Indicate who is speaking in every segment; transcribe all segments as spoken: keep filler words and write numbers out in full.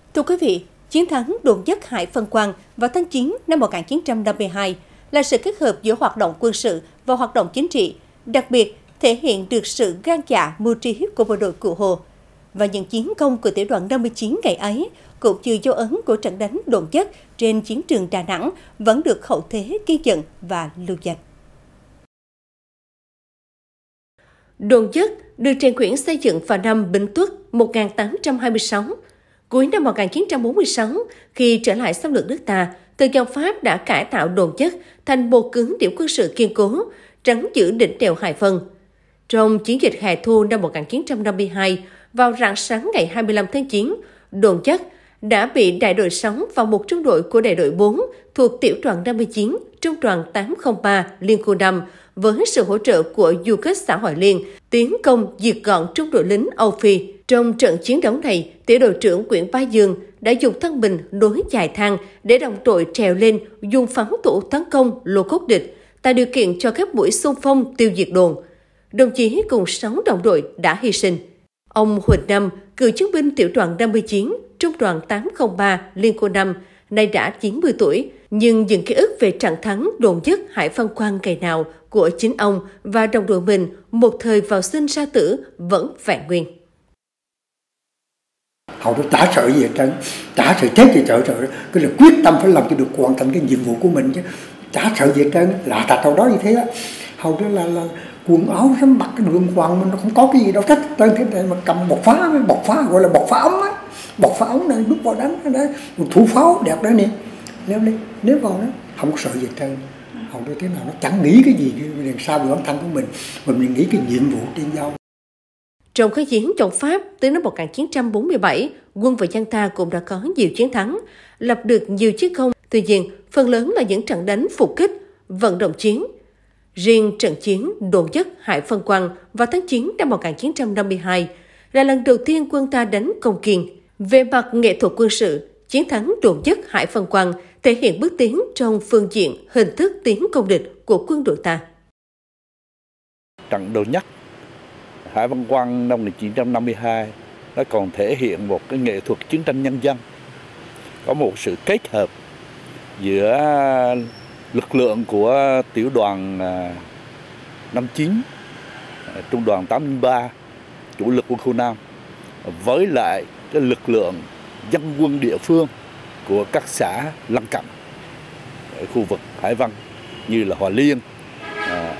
Speaker 1: Thưa quý vị, chiến thắng đồn dất Hải Vân Quan vào tháng chín năm một nghìn chín trăm năm mươi hai là sự kết hợp giữa hoạt động quân sự và hoạt động chính trị, đặc biệt thể hiện được sự gan dạ mưu trí của bộ đội Cụ Hồ. Và những chiến công của tiểu đoàn năm mươi chín ngày ấy, cũng như dấu ấn của trận đánh đồn dất trên chiến trường Đà Nẵng vẫn được hậu thế ghi nhận và lưu danh. Đồn dất được Trần Quyển xây dựng vào năm Bính Tuất một nghìn tám trăm hai mươi sáu. Cuối năm một nghìn chín trăm bốn mươi sáu, khi trở lại xâm lược nước ta, thực dân Pháp đã cải tạo đồn dất thành một cứ điểm quân sự kiên cố, trấn giữ đỉnh đèo Hải Vân. Trong chiến dịch hè thu năm một nghìn chín trăm năm mươi hai, vào rạng sáng ngày hai mươi lăm tháng chín, đồn dất đã bị đại đội sáu và một trung đội của đại đội bốn thuộc tiểu đoàn năm mươi chín, trung đoàn tám không ba Liên khu năm với sự hỗ trợ của du kích xã Hội Liên tiến công diệt gọn trung đội lính Âu Phi. Trong trận chiến đấu này, tiểu đội trưởng Nguyễn Bá Dương đã dùng thân mình nối dài thang để đồng đội trèo lên dùng pháo thủ tấn công lô cốt địch, tạo điều kiện cho các mũi xung phong tiêu diệt đồn. Đồng chí cùng sáu đồng đội đã hy sinh. Ông Huỳnh Năm, cựu chiến binh tiểu đoàn năm mươi chín, trung đoàn tám không ba Liên khu năm, nay đã chín mươi tuổi, nhưng những ký ức về trận thắng đồn dất Hải Vân Quan ngày nào của chính ông và đồng đội mình một thời vào sinh ra tử vẫn vẹn nguyên.
Speaker 2: Họ đã chả sợ gì hết trơn, chả sợ chết gì sợ sợ, cứ là quyết tâm phải làm cho được hoàn thành cái nhiệm vụ của mình chứ, chả sợ gì hết trơn, lạ tà đâu đó như thế á. Hầu đó là, là quần áo sắm mặc cái đường hoàng mà nó không có cái gì đâu thích, tên thế này mà cầm bọc phá, bọc phá gọi là bọc phá ống á, bọc phá ống này đút vào đánh đấy, một thủ pháo đẹp đấy nè, nếu đi, nếu vào đó không có sợ gì hết trơn. Hầu đó thế nào nó chẳng nghĩ cái gì đằng sau về bản thân của mình, mà mình nghĩ cái nhiệm vụ trên giao.
Speaker 1: Trong kháng chiến chống Pháp từ năm một nghìn chín trăm bốn mươi bảy, quân và dân ta cũng đã có nhiều chiến thắng, lập được nhiều chiến công. Tuy nhiên, phần lớn là những trận đánh phục kích, vận động chiến. Riêng trận chiến đồn dất Hải Vân Quan vào tháng chín năm một nghìn chín trăm năm mươi hai là lần đầu tiên quân ta đánh Công Kiên. Về mặt nghệ thuật quân sự, chiến thắng đồn dất Hải Vân Quan thể hiện bước tiến trong phương diện hình thức tiến công địch của quân đội ta.
Speaker 3: Trận đồn dất Hải Vân Quan năm một nghìn chín trăm năm mươi hai nó còn thể hiện một cái nghệ thuật chiến tranh nhân dân, có một sự kết hợp giữa lực lượng của tiểu đoàn năm mươi chín, trung đoàn tám không ba, chủ lực quân khu Nam với lại cái lực lượng dân quân địa phương của các xã lân cận ở khu vực Hải Vân như là Hòa Liên, à,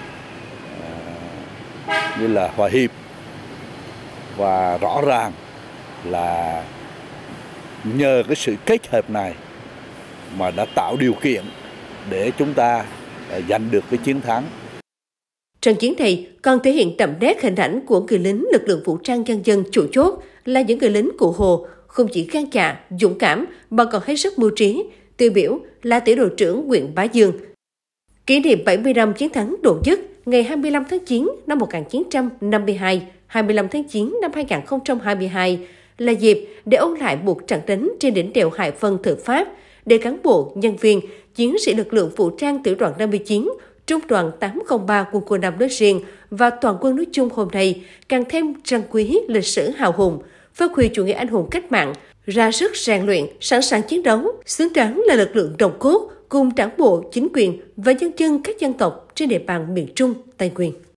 Speaker 3: à, như là Hòa Hiệp. Và rõ ràng là nhờ cái sự kết hợp này mà đã tạo điều kiện để chúng ta giành được cái chiến thắng.
Speaker 1: Trận chiến này còn thể hiện đậm nét hình ảnh của người lính lực lượng vũ trang nhân dân chủ chốt là những người lính Cụ Hồ, không chỉ gan dạ, dũng cảm mà còn hết sức mưu trí, tiêu biểu là tiểu đội trưởng Nguyễn Bá Dương. Kỷ niệm bảy mươi năm chiến thắng đồn dất ngày hai mươi lăm tháng chín năm một nghìn chín trăm năm mươi hai, hai mươi lăm tháng chín năm hai nghìn không trăm hai mươi hai là dịp để ôn lại một trận đánh trên đỉnh đèo Hải Vân thời Pháp, để cán bộ, nhân viên, chiến sĩ lực lượng vũ trang tiểu đoàn năm mươi chín, trung đoàn tám không ba quân khu năm nói riêng và toàn quân nói chung hôm nay càng thêm trân quý lịch sử hào hùng, phát huy chủ nghĩa anh hùng cách mạng, ra sức rèn luyện, sẵn sàng chiến đấu, xứng đáng là lực lượng nòng cốt cùng đảng bộ, chính quyền và nhân dân các dân tộc trên địa bàn miền Trung, Tây Nguyên.